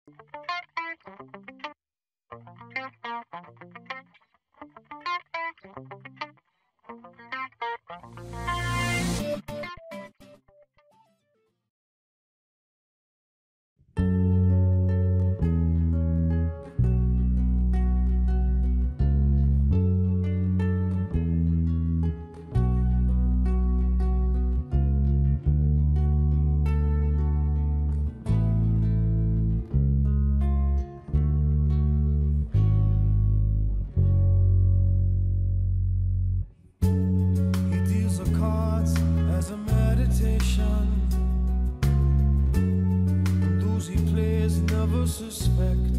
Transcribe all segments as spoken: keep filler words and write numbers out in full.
Suspect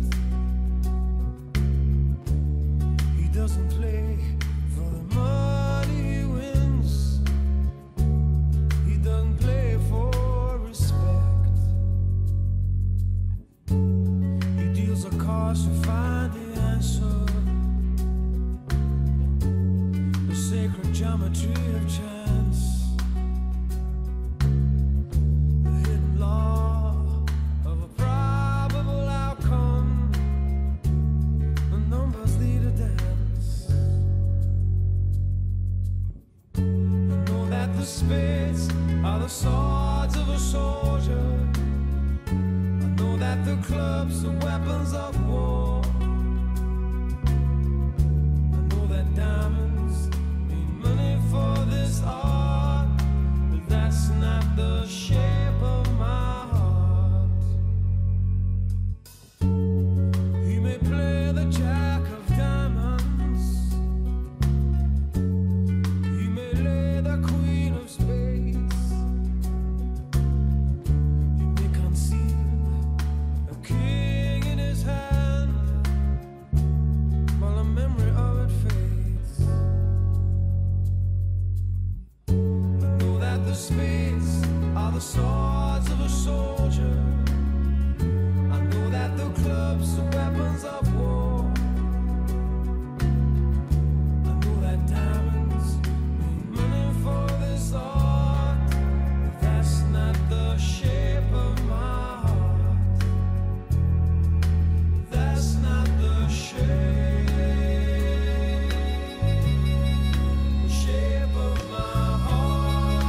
he doesn't play for the money he wins. He doesn't play for respect. He deals the cards to find the answer, the sacred geometry of chance. Spades are the swords of a soldier. I know that the clubs are weapons of war. I know that diamonds mean money for this art, but that's not the shape of my heart. He may play the jack of diamonds, he may lay the queen of spades, he may conceal a king in his hand while the memory of it fades. I know that the spades are the swords of a soldier. I know that the clubs are weapons of war. I know that diamonds mean money for this art, but that's not the shape of my heart. That's not the shape, the shape of my heart.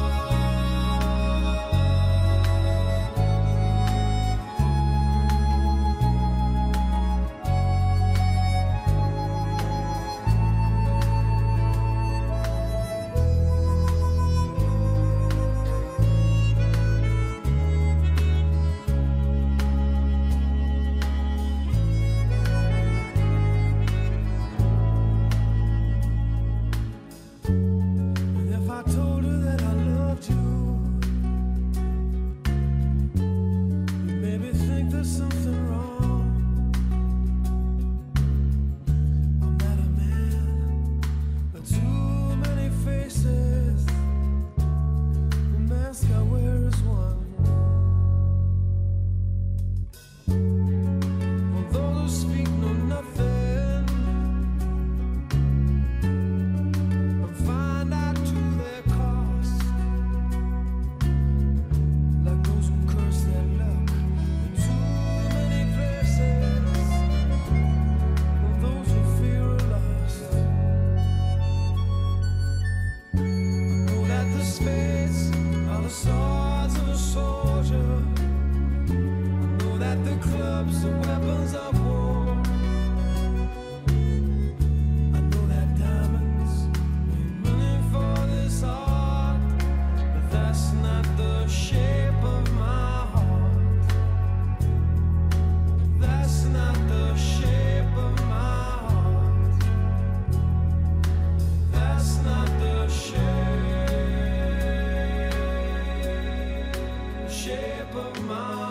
And if I told her that I loved you, you maybe think there's something wrong. I'm not a man, but too many faces. The mask I wear is one. For those who speak know nothing and find out to their cost, like those who curse their luck in too many places, or those who fear are lost. I know that the spades are the swords of a soldier. I know that the clubs are weapons of war. I know that diamonds mean money for this art, but that's not the shape of my heart. That's not the shape of my heart. That's not the shape, shape of my heart.